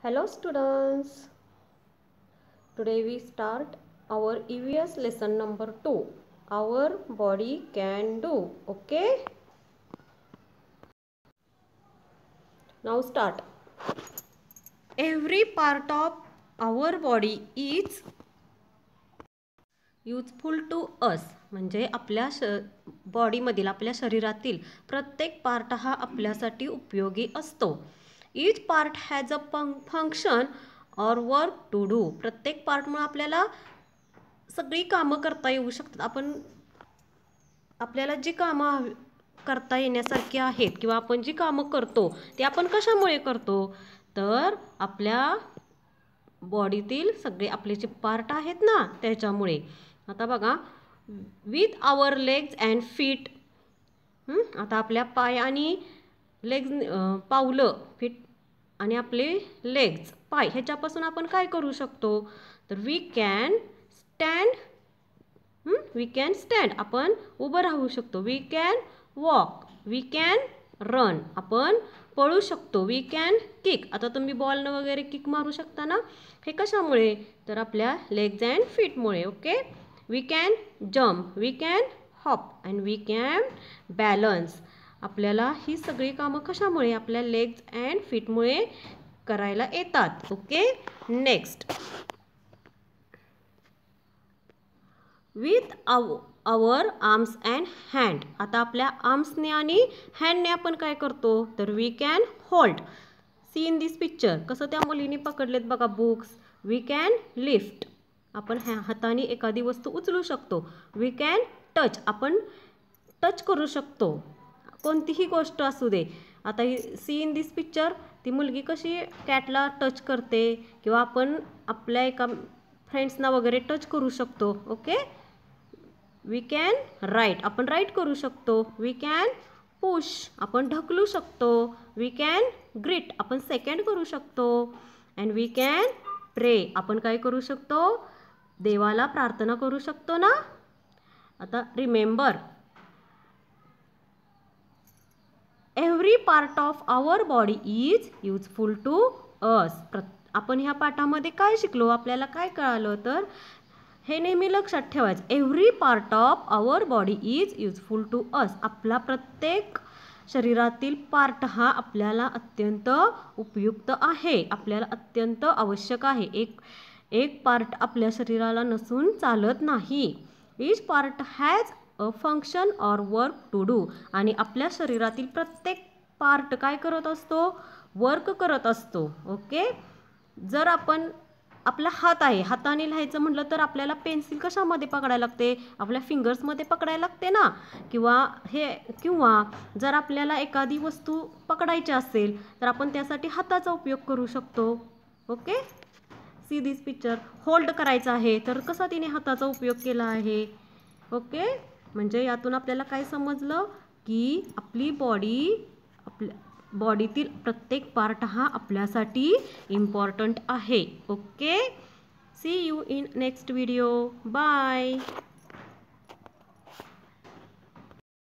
Hello students, today we start our EVS lesson number 2. Our body can do. Okay, now start. Every part of our body is useful to us. म्हणजे आपल्या बॉडीमधील आपल्या शरीरातील प्रत्येक part हा आपल्यासाठी उपयोगी असतो. Each part has a function or work to do. प्रत्येक पार्टमुळे आपल्याला सगळी कामं करता येऊ शकतात. आपल्याला जी कामं करता येण्यासारखी आहेत किंवा आपण जी कामं करतो ते आपण कशामुळे करतो, तर आपल्या बॉडीतील सगळे आपले जे पार्ट आहेत ना त्याच्यामुळे. आता बघा, with our legs and feet. आता आपल्या पाय आणि लेग्स, पावलं, फीट आणि आपले लेग्स, पाय, ह्याच्यापासून आपण काय करू शकतो, तर वी कॅन स्टँड, आपण उभं राहू शकतो. We can walk, we can run, आपण पळू शकतो. वी कॅन किक, आता तुम्ही बॉलनं वगैरे किक मारू शकता ना, हे कशामुळे, तर आपल्या लेग्स अँड फीटमुळे. Okay, we can jump, we can hop and we can balance. आपल्याला ही सगळी कामं कशामुळे, आपल्या लेग्स अँड फीटमुळे करायला येतात. Okay, next, with our arms and hand. आता आपल्या आर्म्सने आणि हँडने आपण काय करतो, तर we can hold. See in this picture, कसं त्या मुलीने पकडलेत बघा बुक्स. वी कॅन लिफ्ट, आपण हाताने एखादी वस्तू उचलू शकतो. वी कॅन टच, आपण टच करू शकतो कोणतीही गोष्ट असू दे. आता सी इन दिस पिक्चर, ती मुलगी कशी कॅटला टच करते किंवा आपण आपल्या एका फ्रेंड्सना वगैरे टच करू शकतो. ओके, वी कॅन राईट, आपण राईट करू शकतो. वी कॅन पुश, आपण ढकलू शकतो. वी कॅन ग्रीट, आपण सेकंड करू शकतो. अँड वी कॅन प्रे, आपण काय करू शकतो, देवाला प्रार्थना करू शकतो ना. आता remember, every part of our body is useful to us. आपण ह्या पाठामध्ये काय शिकलो, आपल्याला काय कळालं, तर हे नेहमी लक्षात ठेवायचं. Every part of our body is useful to us. आपला प्रत्येक शरीरातील पार्ट हा आपल्याला अत्यंत उपयुक्त आहे, आपल्याला अत्यंत आवश्यक आहे. एक पार्ट आपल्या शरीराला नसून चालत नाही. Each part has a function or work to do. आणि आपल्या शरीरातील प्रत्येक पार्ट काय करत असतो, वर्क करत असतो. ओके, जर आपला हात आहे, हाताने लिहायचं म्हटलं तर आपल्याला पेन्सिल कशामध्ये पकडायला लागते, आपल्या फिंगर्समध्ये पकडायला लागते ना. किंवा जर आपल्याला एखादी वस्तू पकडायची असेल तर आपण त्यासाठी हाताचा उपयोग करू शकतो. Okay, see this picture, hold करायचं आहे तर कसा तिने हाताचा उपयोग केला आहे. ओके, म्हणजे यातून आपल्याला काय समजलं, की आपली बॉडीतील प्रत्येक पार्ट हा आपल्यासाठी इम्पॉर्टंट आहे. Okay, see you in next video. Bye.